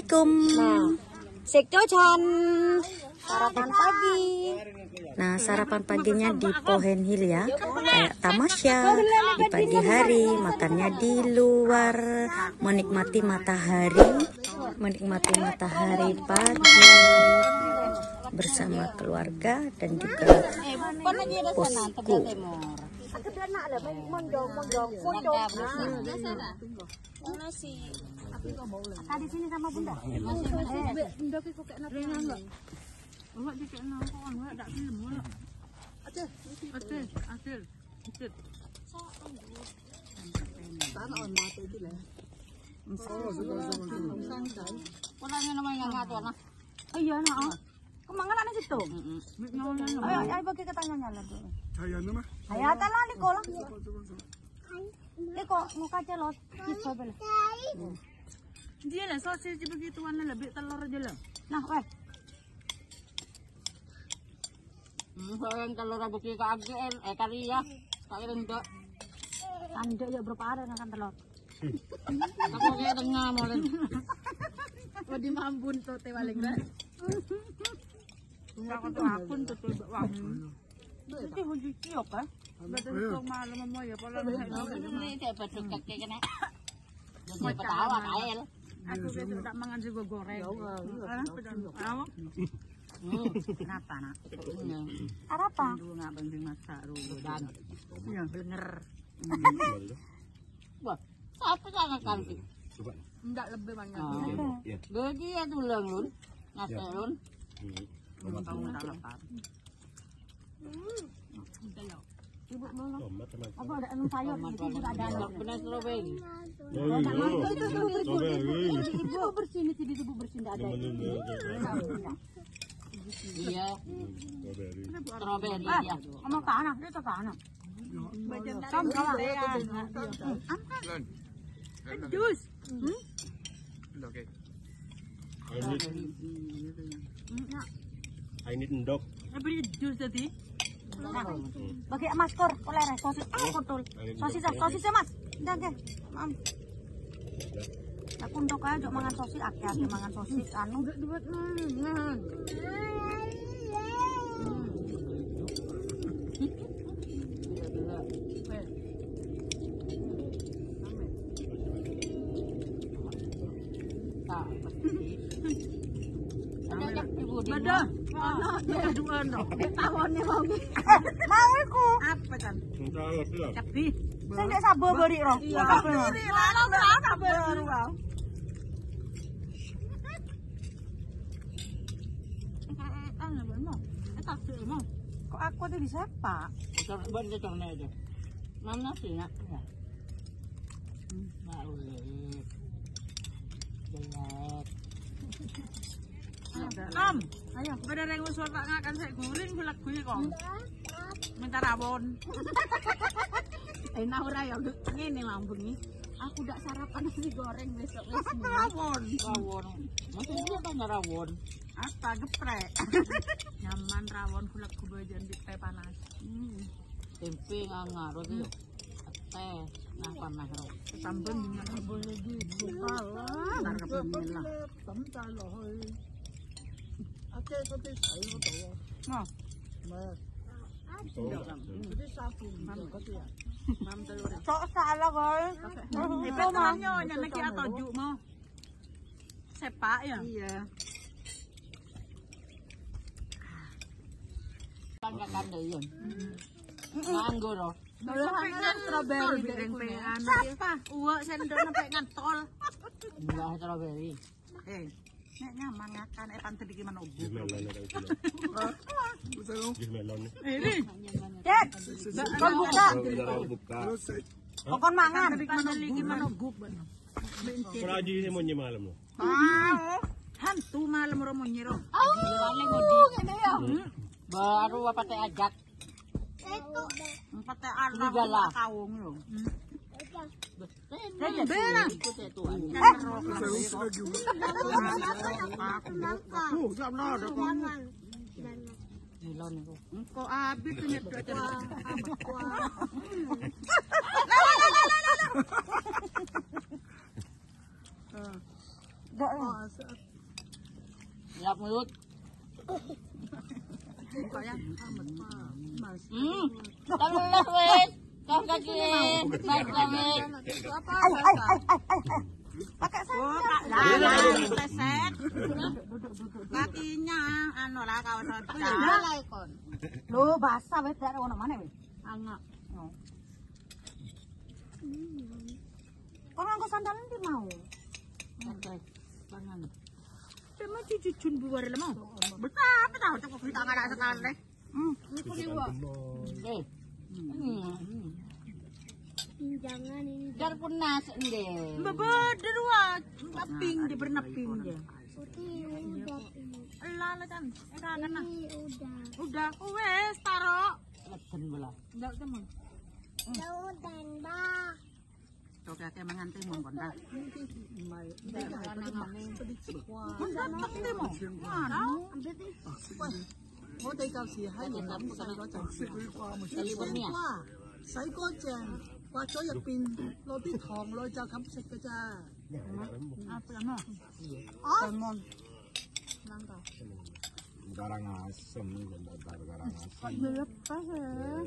Assalamualaikum. Nah, Sekdochan sarapan pagi. Nah, sarapan paginya di Pohen Hill ya, kayak tamasya di pagi hari, makannya di luar, menikmati matahari pagi bersama keluarga dan juga bosku. Tadi sini sama bunda. Iya nak. Kemangan anak situ. Ayo bagi ketanya lagi. Ayo talah liko lah. Liko muka celot. Dia lah sosis begituan lebih telur aja lah. Nah, weh. Sayang telur bagi kaget, kali ya. Kali enggak. Anda ya berapa ada makan telur? Aku kayak tengah molen. Wadi mambun tuh teh paling dah. Aku tuh akun tuh wangi. Itu hunji ciok kan? Betul tuh malam mau ya pola Ini kayak baju kaki kena. Jadi petawa kail. aku besok tak mangan juga goreng. Kenapa nak? Apa? Dulu nggak penting masak dulu dan Iya bener. Wah, apa sangat kanti? enggak lebih banyak. Bagi ya tulang lun, ngasih lun. Tahu tak lepas. Ibu mau apa ada anu sayur itu juga ada. Benar strawberry. Ibu bersih ini tidak ibu bersih tidak ada. Iya. Strawberry ya. Sama ke anak itu ke anak. Kamu kalah. Jus. Okay. I need ndok. Beri jus tadi. Bagi maskor oleh sosis kotul. Sosis Mas. Jangan Mam. Aku untuk aja mangan sosis aki-aki mangan sosis anu. Buat Bada. Dia dua no. Tahunnya mau. Mau aku. Apa kan? Tapi Saya tidak sabar beri roh. Kok aku tuh disapa? Coba dia coba aja. Mana sih nak? Nah, ulit. Jelek. Ayo, pada yang usul tak ngakan saya guling gulak guling kok. Minta rabon. Naura ya ini lambung nih. Aku udah sarapan nasi goreng besok Rawon. Masih dia tanya rawon. Apa geprek? Nyaman rawon gulak gubajan di teh panas. Tempe ngaruh tu. Teh nak panas ro. Tambah dengan boleh gitu. Kalah. Harga pemilah. Mau. Sok salah guys. Itu mamanya lagi atau juk mau. Sepak ya? Iya. Kan deh yun. Nganggur ro. Pengen strawberry pengen. Siapa? Uwa sendok pengen tol. Enggak strawberry. Nek nyaman ngakan pantai di gimana ubu. Ini. Cek. Kon buka. Pokon mangan. Pantai di gimana ubu. Praji ini mau malam loh. Hantu malam romo nyiro. Baru apa teh ajak? Empat teh anak kawung lo. Bela. Kok habis nyedot. Lap mulut. Tolong wes. Kau kaki. Baik banget. Pakai Oh, saya. lah, teset. Kakinya anu lah kaos pecah. Loh, basah wes dari mana wes? Angak. Kau nganggo sandal nanti mau. Tangan. Cuma cucun buar lemah. Betapa tahu cukup kita nggak ada sekali. Eh. Jangan ini Dar pun nas deh. Bebeder wah, naping dia bernaping dia. putih udah ini. Elah lah kan, kangen nah. Ini udah. Udah wes taro. Leken bola. Enggak teman. Lautan bah. Tuh kakek mengantin mau kontak. Kalibernya. 洗乾淨，刮咗入邊攞啲糖落去就咁食㗎咋。 Apa lama? Garang asem nih, bentar garang asem. Lepas ya.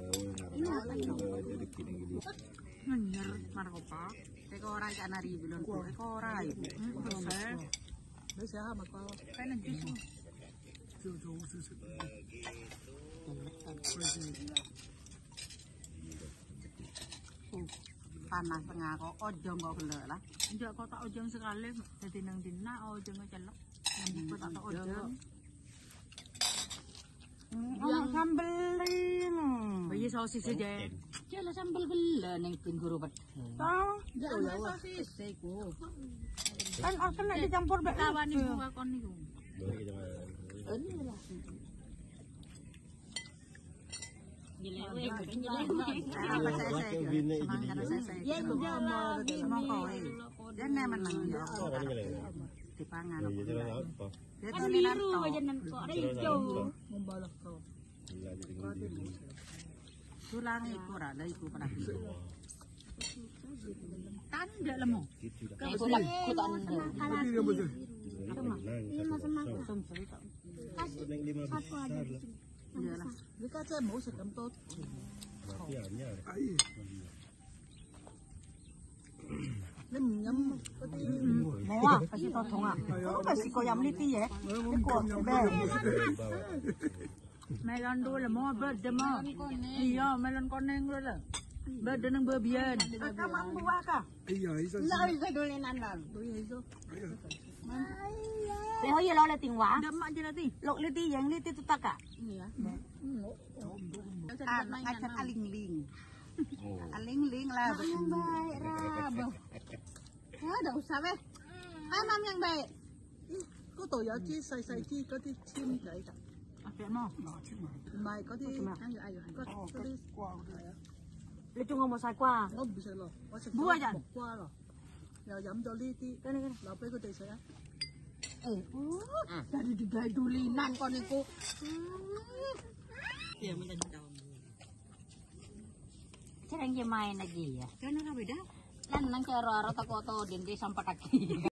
Jadi gini. Nyer markopa. Teko ora iki ana ribu lho. Teko ora iki. Terus 你試下咪刮咯。 pengen jus. 朝早好少食。 Panas tengah kok ojong kok gelek lah. Njak kok tak ojong sekali dadi nang dina ojong celek. Yang tak ojong. Ono sambel ini. Bayi sosis aja. Jala sambal bela neng pingguru bet. Tahu? Sosis iku. Kan kena dicampur bek Lawan ibu akon niku. Apa saya ya itu ngomong kowe. Dene menang ya. Dipangan. Kan biru aja kok ada hijau. Membalak kau. Tulang iku ora ada iku pernah. Tanda lemu. Ibu laku tak anda. Ini masih makan. Kasih satu aja. Iyalah. 你家姐唔好食咁多。哎，你唔飲嗰啲？ Mau ah, kasih totong ah. Kau kasih koyam liti ya. Ikut be. Melon dulu lemu beda mah. Iya, melon koneng dulu lah. Beda nang bebian. Kakak mampu kah? 哎呀，醫生。 Leho ya lo le tingwa. Demak je nanti. Lok liti yang liti tu tak kak. Anak ngajak aling-ling. Aling-ling lah. Yang baik, Rab. Ada usah weh. Mam yang baik. 嗰度有啲細細啲嗰啲簽仔㗎， Apa mau? 唔係嗰啲嗰啲瓜係啊， Le cuma mau saya kuah. 我唔食咯，我食咗 Buah Jan. 木瓜咯，又飲咗呢啲，留俾佢哋食啊。 Dari digawe dulinan kon niku. Cereng main lagi ya. Kan ora beda. Lan nang cara aro tak koto dindi sampai kaki.